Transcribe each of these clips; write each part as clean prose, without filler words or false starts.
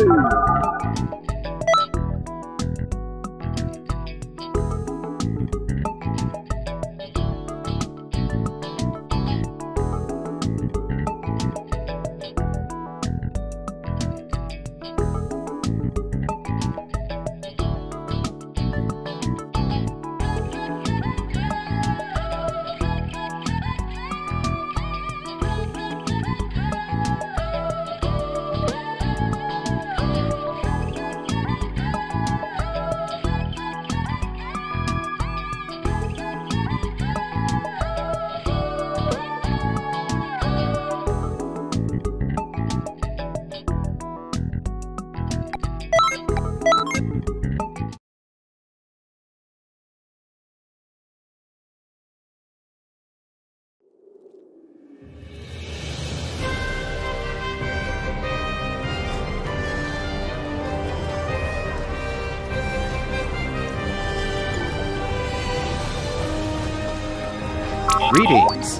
Greetings.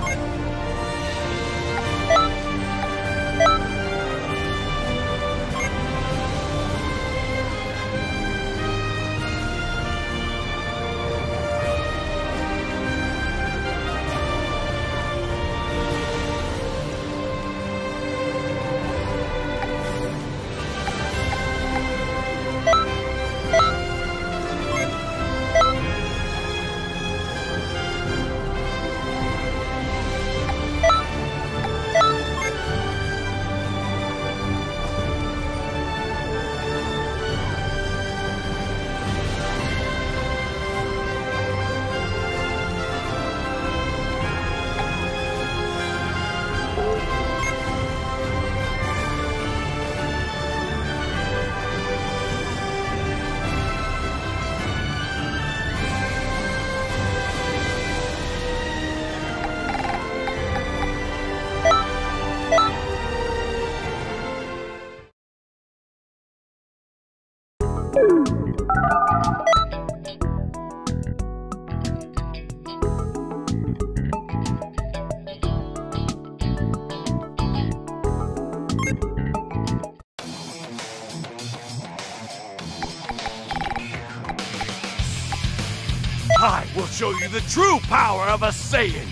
I will show you the true power of a Saiyan!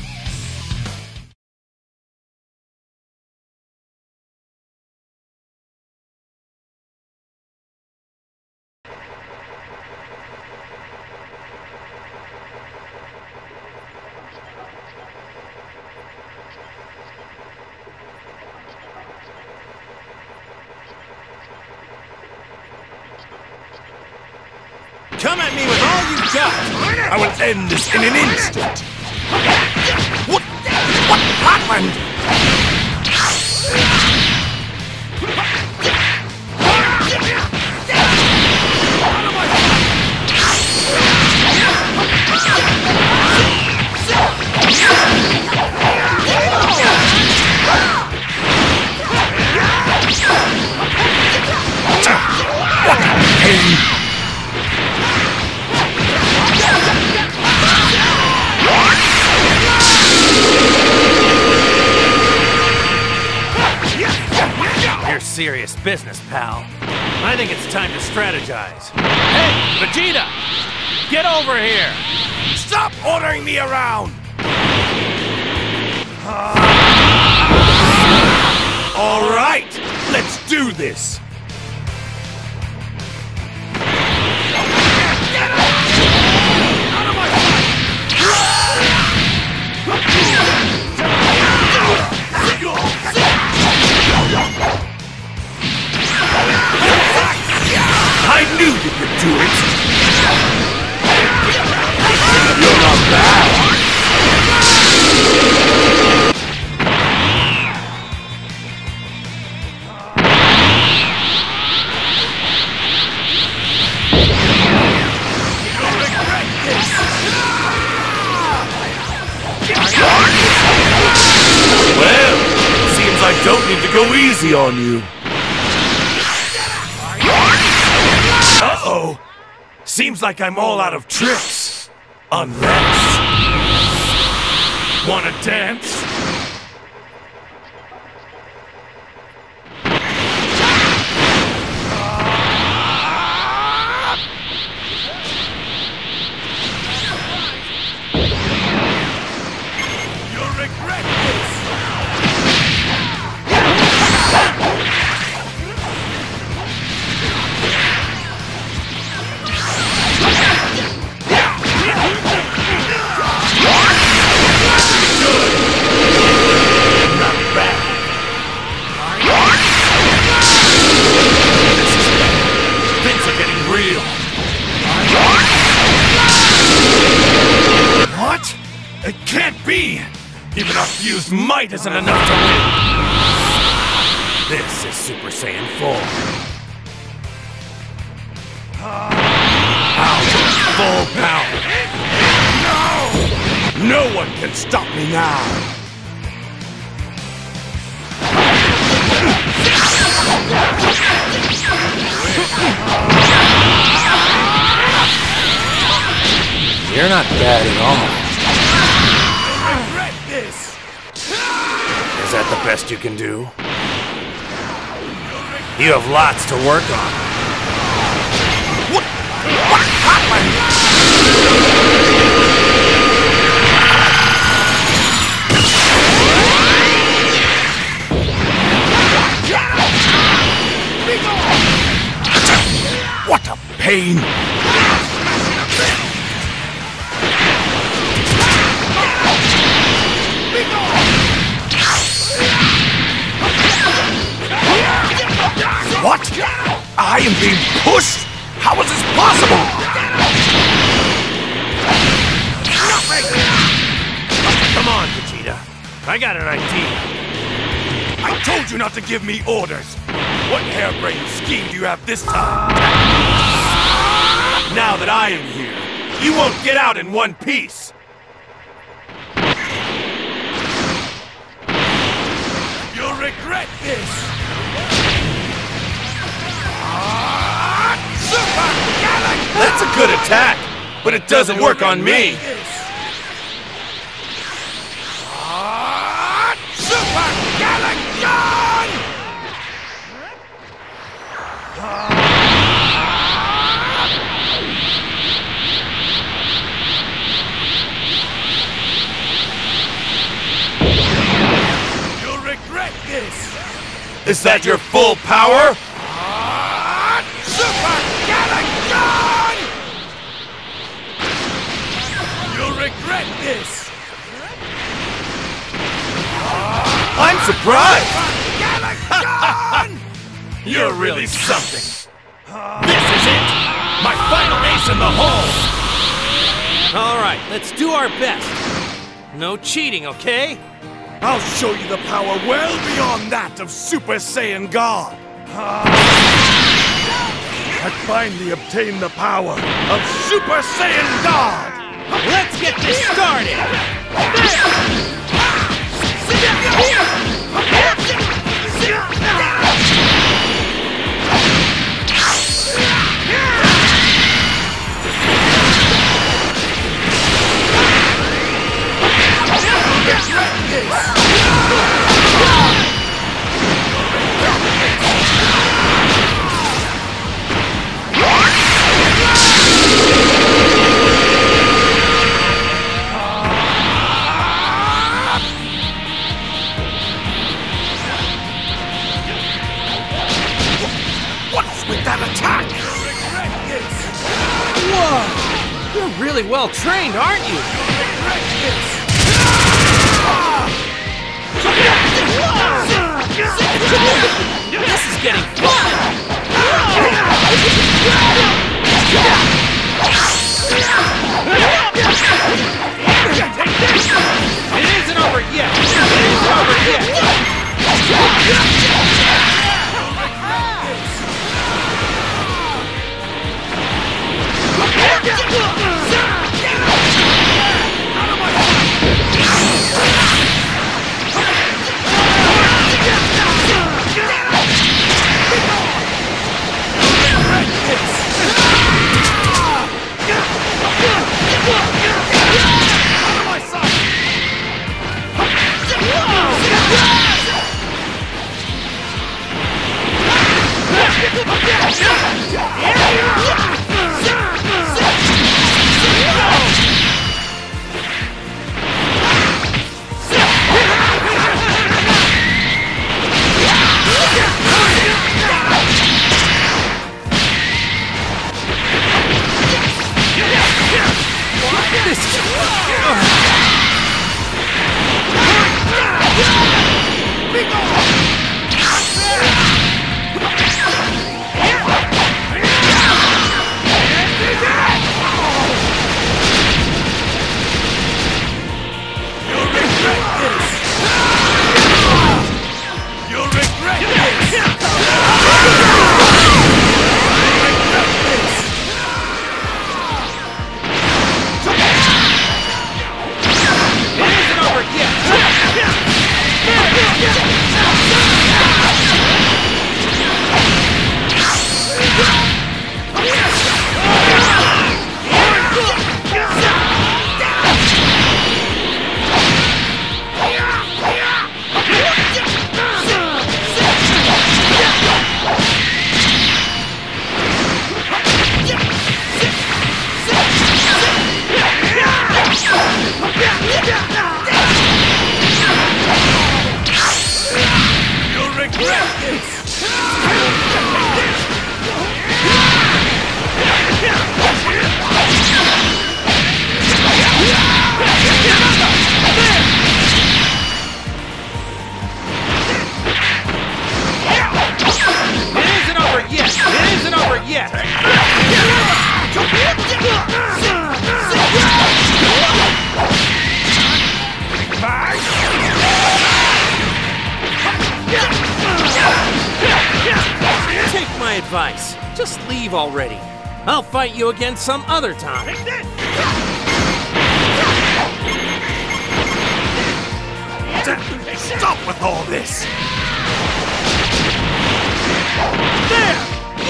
Come at me with all you've got! I will end this in an instant! What happened? Serious business, pal. I think it's time to strategize. Hey, Vegeta! Get over here! Stop ordering me around! All right, let's do this! I knew you could do it! You're not bad! You'll regret this! Well, seems I don't need to go easy on you. Uh-oh! Seems like I'm all out of tricks. Unless... Wanna dance? It can't be! Even our fused might isn't enough to win! This is Super Saiyan 4. Full power! No! No one can stop me now! You're not bad at all. Regret this! Is that the best you can do? You have lots to work on. What happened? What a pain! What? I am being pushed? How is this possible? Nothing! Come on, Vegeta. I got an idea. I told you not to give me orders. What harebrained scheme do you have this time? Now that I am here, you won't get out in one piece. You'll regret this. That's a good attack, but it doesn't work on me. Super Galacton! You'll regret this. Is that your full power? Super Galacton! You'll regret this! I'm surprised! Galacton! You're really something! This is it! My final ace in the hole! Alright, let's do our best. No cheating, okay? I'll show you the power well beyond that of Super Saiyan God! I finally obtained the power of Super Saiyan God! Let's get this started! You're really well trained, aren't you? This is getting fun! It isn't over yet! It isn't over yet! Just leave already. I'll fight you again some other time. Take this! Stop with all this! There!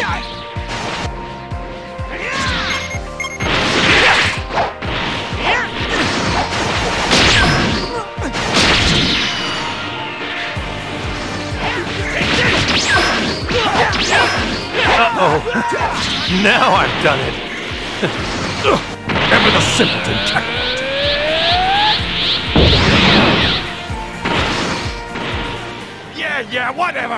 Uh-oh. Now I've done it. Ever the simpleton Kakarot. Yeah, whatever.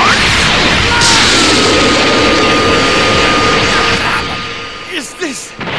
Is this